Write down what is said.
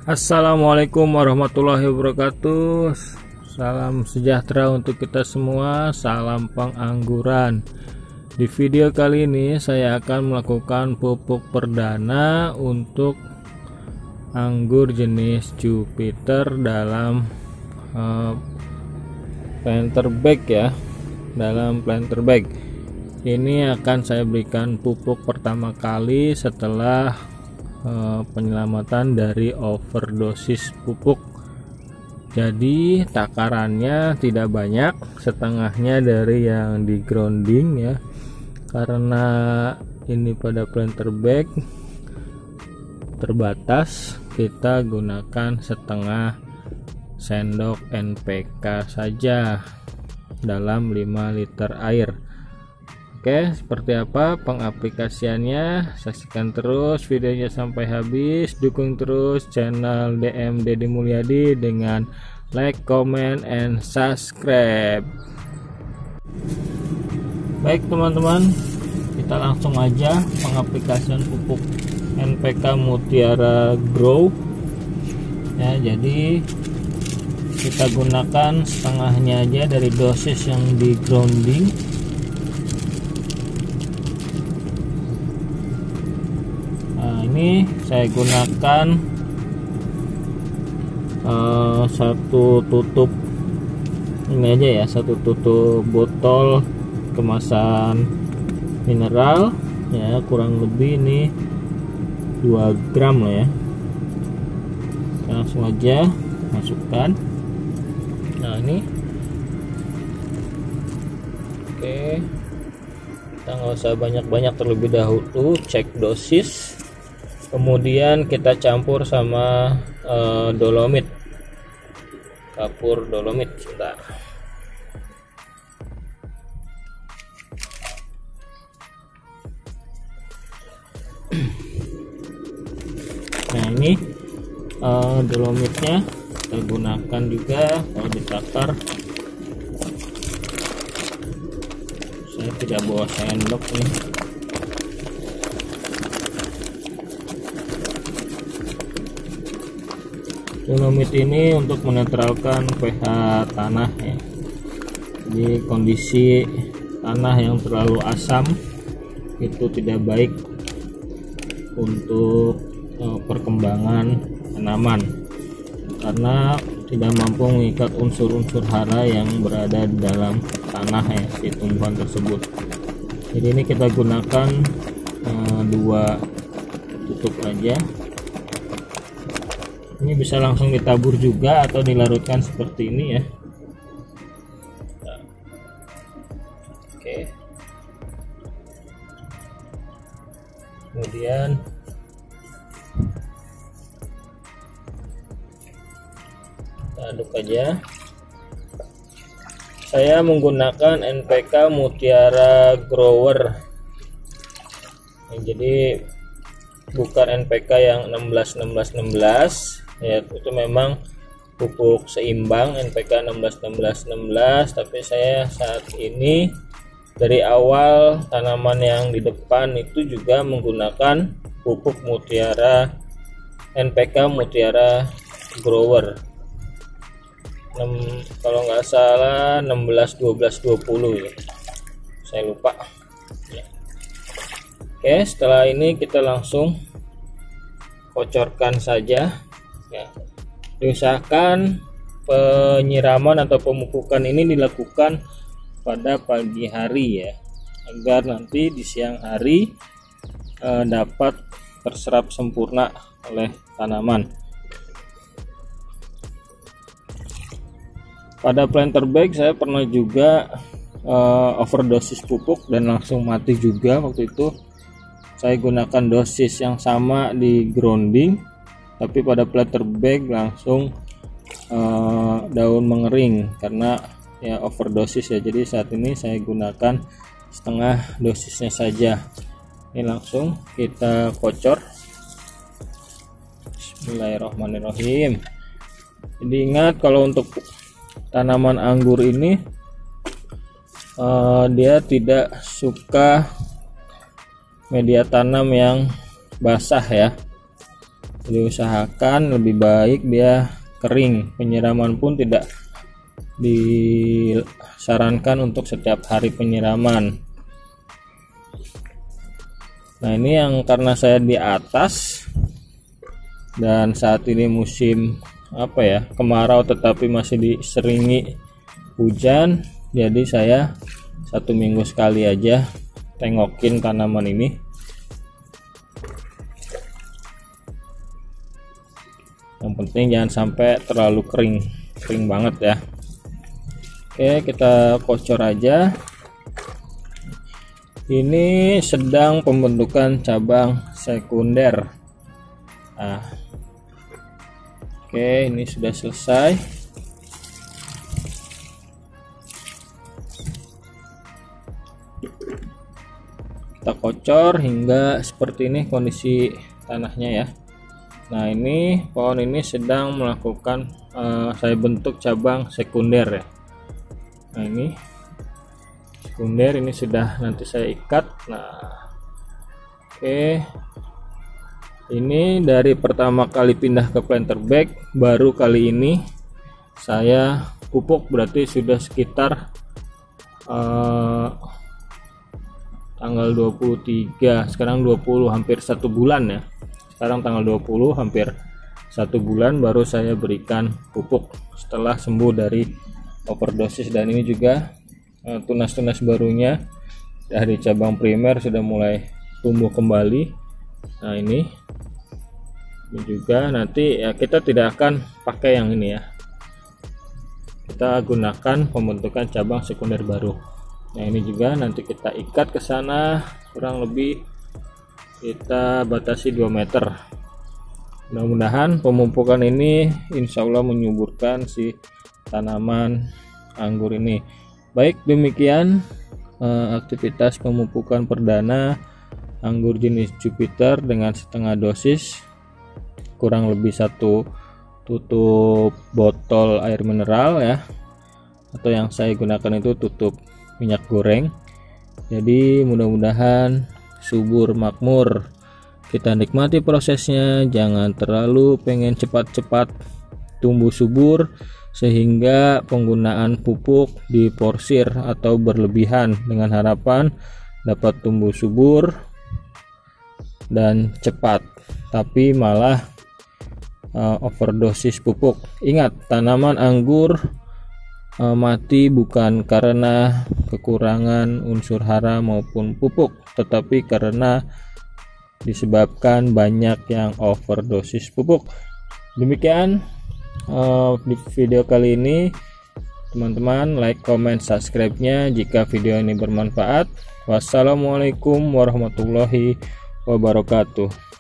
Assalamualaikum warahmatullahi wabarakatuh. Salam sejahtera untuk kita semua. Salam pengangguran. Di video kali ini saya akan melakukan pupuk perdana untuk anggur jenis Jupiter dalam planter bag ya. Dalam planter bag ini akan saya berikan pupuk pertama kali setelah penyelamatan dari overdosis pupuk. Jadi takarannya tidak banyak, setengahnya dari yang di grounding ya, karena ini pada planter bag terbatas, kita gunakan setengah sendok NPK saja dalam 5 liter air. Oke, seperti apa pengaplikasiannya? Saksikan terus videonya sampai habis. Dukung terus channel DM Deddy Mulyadi dengan like, comment, and subscribe. Baik teman-teman, kita langsung aja pengaplikasian pupuk NPK Mutiara Grow. Ya, jadi kita gunakan setengahnya aja dari dosis yang di grounding. Ini saya gunakan satu tutup ini aja ya, satu tutup botol kemasan mineral ya, kurang lebih ini 2 gram lah ya. Kita langsung aja masukkan. Nah ini oke, kita nggak usah banyak-banyak terlebih dahulu, cek dosis. Kemudian kita campur sama dolomit, kapur dolomit. Sebentar. Nah ini dolomitnya kita gunakan juga kalau ditakar. Saya tidak bawa sendok nih. Dolomit ini untuk menetralkan pH tanah ya. Jadi kondisi tanah yang terlalu asam itu tidak baik untuk perkembangan tanaman, karena tidak mampu mengikat unsur-unsur hara yang berada di dalam tanah ya, si tumbuhan tersebut. Jadi ini kita gunakan 2 tutup aja. Ini bisa langsung ditabur juga atau dilarutkan seperti ini ya. Nah, oke. Kemudian kita aduk aja. Saya menggunakan NPK Mutiara Grower. Jadi bukan NPK yang 16-16-16 ya, itu memang pupuk seimbang NPK 16-16-16, tapi saya saat ini dari awal tanaman yang di depan itu juga menggunakan pupuk Mutiara NPK Mutiara Grower kalau nggak salah 16-12-20 ya, saya lupa ya. Oke, setelah ini kita langsung kocorkan saja ya. Diusahakan penyiraman atau pemupukan ini dilakukan pada pagi hari ya, agar nanti di siang hari dapat terserap sempurna oleh tanaman. Pada planter bag saya pernah juga overdosis pupuk dan langsung mati juga. Waktu itu saya gunakan dosis yang sama di grounding, tapi pada planter bag langsung daun mengering karena ya overdosis ya. Jadi saat ini saya gunakan setengah dosisnya saja. Ini langsung kita kocor. Bismillahirrahmanirrahim. Jadi ingat, kalau untuk tanaman anggur ini dia tidak suka media tanam yang basah ya. diusahakan lebih baik dia kering. Penyiraman pun tidak disarankan untuk setiap hari penyiraman. Nah, ini yang karena saya di atas dan saat ini musim kemarau tetapi masih diseringi hujan, jadi saya 1 minggu sekali aja tengokin tanaman ini. Yang penting jangan sampai terlalu kering banget ya. Oke, kita kocor aja. Ini sedang pembentukan cabang sekunder. Nah, oke, ini sudah selesai. Kita kocor hingga seperti ini kondisi tanahnya ya. Nah, ini pohon ini sedang melakukan saya bentuk cabang sekunder ya. Nah, ini sekunder, ini sudah nanti saya ikat. Nah, oke, ini dari pertama kali pindah ke planter bag, baru kali ini saya pupuk, berarti sudah sekitar tanggal 23, sekarang 20, hampir 1 bulan ya. Sekarang tanggal 20, hampir 1 bulan baru saya berikan pupuk setelah sembuh dari overdosis. Dan ini juga tunas-tunas barunya dari cabang primer sudah mulai tumbuh kembali. Nah, ini juga nanti ya kita tidak akan pakai yang ini ya, kita gunakan pembentukan cabang sekunder baru. Nah, ini juga nanti kita ikat ke sana, kurang lebih kita batasi 2 meter. Mudah-mudahan pemupukan ini insya Allah menyuburkan si tanaman anggur ini. Baik, demikian aktivitas pemupukan perdana anggur jenis Jupiter dengan setengah dosis, kurang lebih 1 tutup botol air mineral ya, atau yang saya gunakan itu tutup minyak goreng. Jadi mudah-mudahan subur makmur. Kita nikmati prosesnya, jangan terlalu pengen cepat-cepat tumbuh subur sehingga penggunaan pupuk diporsir atau berlebihan dengan harapan dapat tumbuh subur dan cepat, tapi malah overdosis pupuk. Ingat, tanaman anggur mati bukan karena kekurangan unsur hara maupun pupuk, tetapi karena disebabkan banyak yang overdosis pupuk. Demikian di video kali ini, teman-teman like, comment, subscribe-nya jika video ini bermanfaat. Wassalamualaikum warahmatullahi wabarakatuh.